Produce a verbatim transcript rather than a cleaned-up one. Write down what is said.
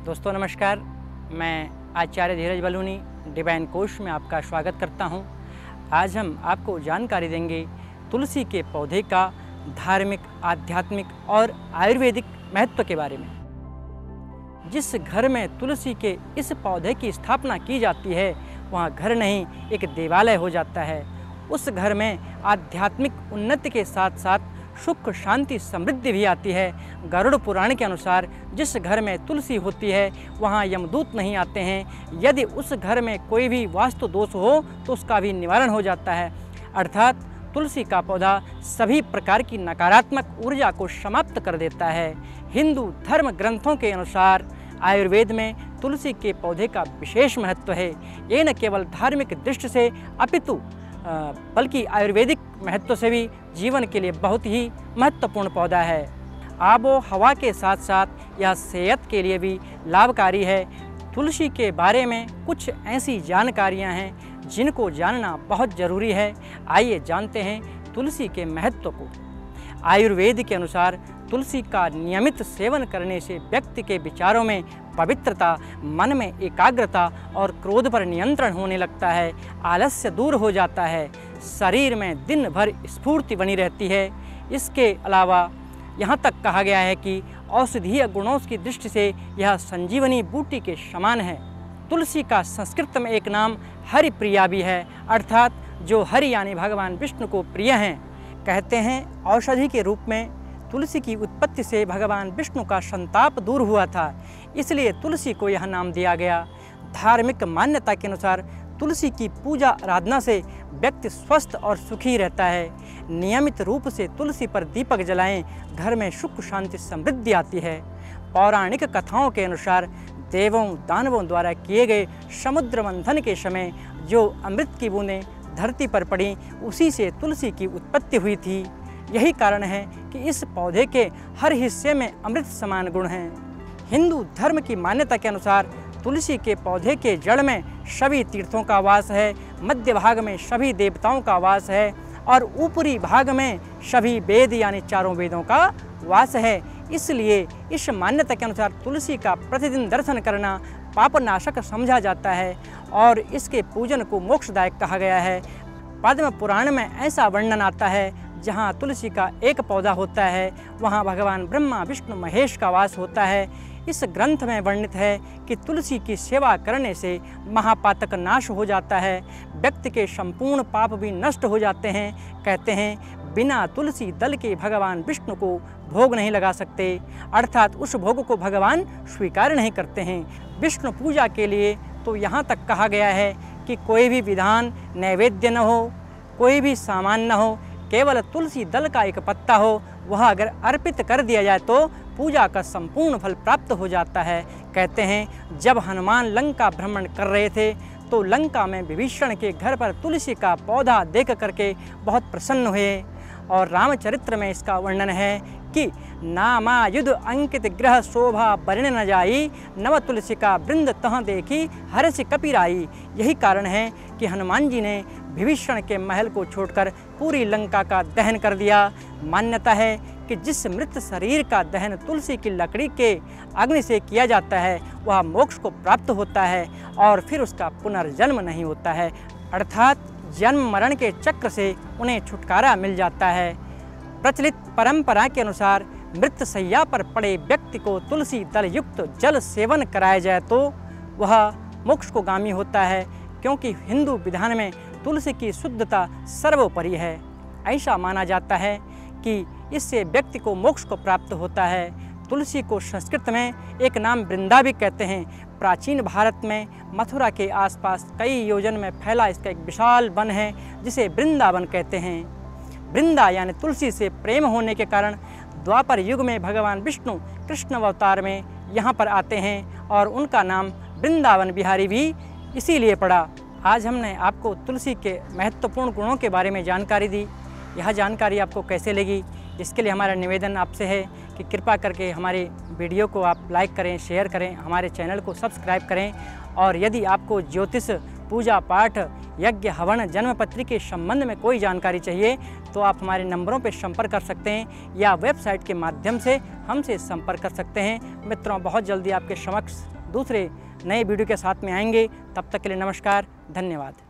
दोस्तों नमस्कार, मैं आचार्य धीरज बलूनी डिवाइन कोश में आपका स्वागत करता हूं। आज हम आपको जानकारी देंगे तुलसी के पौधे का धार्मिक, आध्यात्मिक और आयुर्वेदिक महत्व के बारे में। जिस घर में तुलसी के इस पौधे की स्थापना की जाती है वहाँ घर नहीं एक देवालय हो जाता है। उस घर में आध्यात्मिक उन्नति के साथ साथ सुख, शांति, समृद्धि भी आती है। गरुड़ पुराण के अनुसार जिस घर में तुलसी होती है वहाँ यमदूत नहीं आते हैं। यदि उस घर में कोई भी वास्तु दोष हो तो उसका भी निवारण हो जाता है। अर्थात तुलसी का पौधा सभी प्रकार की नकारात्मक ऊर्जा को समाप्त कर देता है। हिंदू धर्म ग्रंथों के अनुसार आयुर्वेद में तुलसी के पौधे का विशेष महत्व है। ये न केवल धार्मिक दृष्टि से अपितु बल्कि आयुर्वेदिक महत्व से भी जीवन के लिए बहुत ही महत्वपूर्ण पौधा है। आबो हवा के साथ साथ यह सेहत के लिए भी लाभकारी है। तुलसी के बारे में कुछ ऐसी जानकारियां हैं जिनको जानना बहुत ज़रूरी है। आइए जानते हैं तुलसी के महत्व को। आयुर्वेद के अनुसार तुलसी का नियमित सेवन करने से व्यक्ति के विचारों में पवित्रता, मन में एकाग्रता और क्रोध पर नियंत्रण होने लगता है। आलस्य दूर हो जाता है। शरीर में दिन भर स्फूर्ति बनी रहती है। इसके अलावा यहाँ तक कहा गया है कि औषधीय गुणों की दृष्टि से यह संजीवनी बूटी के समान है। तुलसी का संस्कृत में एक नाम हरिप्रिया भी है, अर्थात जो हरि यानी भगवान विष्णु को प्रिय हैं। कहते हैं औषधि के रूप में तुलसी की उत्पत्ति से भगवान विष्णु का संताप दूर हुआ था, इसलिए तुलसी को यह नाम दिया गया। धार्मिक मान्यता के अनुसार तुलसी की पूजा आराधना से व्यक्ति स्वस्थ और सुखी रहता है। नियमित रूप से तुलसी पर दीपक जलाएं, घर में सुख, शांति, समृद्धि आती है। पौराणिक कथाओं के अनुसार देवों दानवों द्वारा किए गए समुद्र मंथन के समय जो अमृत की बूंदें धरती पर पड़ी, उसी से तुलसी की उत्पत्ति हुई थी। यही कारण है कि इस पौधे के हर हिस्से में अमृत समान गुण हैं। हिंदू धर्म की मान्यता के अनुसार तुलसी के पौधे के जड़ में सभी तीर्थों का वास है, मध्य भाग में सभी देवताओं का वास है और ऊपरी भाग में सभी वेद यानी चारों वेदों का वास है। इसलिए इस मान्यता के अनुसार तुलसी का प्रतिदिन दर्शन करना पापनाशक समझा जाता है और इसके पूजन को मोक्षदायक कहा गया है। पद्म पुराण में ऐसा वर्णन आता है जहाँ तुलसी का एक पौधा होता है वहाँ भगवान ब्रह्मा, विष्णु, महेश का वास होता है। इस ग्रंथ में वर्णित है कि तुलसी की सेवा करने से महापातक नाश हो जाता है, व्यक्ति के संपूर्ण पाप भी नष्ट हो जाते हैं। कहते हैं बिना तुलसी दल के भगवान विष्णु को भोग नहीं लगा सकते, अर्थात उस भोग को भगवान स्वीकार नहीं करते हैं। विष्णु पूजा के लिए तो यहाँ तक कहा गया है कि कोई भी विधान, नैवेद्य न हो, कोई भी सामान न हो, केवल तुलसी दल का एक पत्ता हो, वह अगर अर्पित कर दिया जाए तो पूजा का संपूर्ण फल प्राप्त हो जाता है। कहते हैं जब हनुमान लंका भ्रमण कर रहे थे तो लंका में विभीषण के घर पर तुलसी का पौधा देख करके बहुत प्रसन्न हुए और रामचरित्र में इसका वर्णन है कि नामायुध अंकित ग्रह शोभा बरन न जाई, नव तुलसी का वृंद तह देखी हर्ष कपिराई। यही कारण है कि हनुमान जी ने विभीषण के महल को छोड़कर पूरी लंका का दहन कर दिया। मान्यता है कि जिस मृत शरीर का दहन तुलसी की लकड़ी के अग्नि से किया जाता है वह मोक्ष को प्राप्त होता है और फिर उसका पुनर्जन्म नहीं होता है, अर्थात जन्म मरण के चक्र से उन्हें छुटकारा मिल जाता है। प्रचलित परंपरा के अनुसार मृत शैया पर पड़े व्यक्ति को तुलसी दल युक्त जल सेवन कराया जाए तो वह मोक्ष को गामी होता है, क्योंकि हिंदू विधान में तुलसी की शुद्धता सर्वोपरि है। ऐसा माना जाता है कि इससे व्यक्ति को मोक्ष को प्राप्त होता है। तुलसी को संस्कृत में एक नाम वृंदा भी कहते हैं। प्राचीन भारत में मथुरा के आसपास कई योजन में फैला इसका एक विशाल वन है जिसे वृंदावन कहते हैं। वृंदा यानी तुलसी से प्रेम होने के कारण द्वापर युग में भगवान विष्णु कृष्ण अवतार में यहाँ पर आते हैं और उनका नाम वृंदावन बिहारी भी इसीलिए पड़ा। आज हमने आपको तुलसी के महत्वपूर्ण गुणों के बारे में जानकारी दी। यह जानकारी आपको कैसे लगी, इसके लिए हमारा निवेदन आपसे है कि कृपा करके हमारे वीडियो को आप लाइक करें, शेयर करें, हमारे चैनल को सब्सक्राइब करें। और यदि आपको ज्योतिष, पूजा पाठ, यज्ञ, हवन, जन्मपत्री के संबंध में कोई जानकारी चाहिए तो आप हमारे नंबरों पर संपर्क कर सकते हैं या वेबसाइट के माध्यम से हमसे संपर्क कर सकते हैं। मित्रों, बहुत जल्दी आपके समक्ष दूसरे नए वीडियो के साथ में आएंगे। तब तक के लिए नमस्कार, धन्यवाद।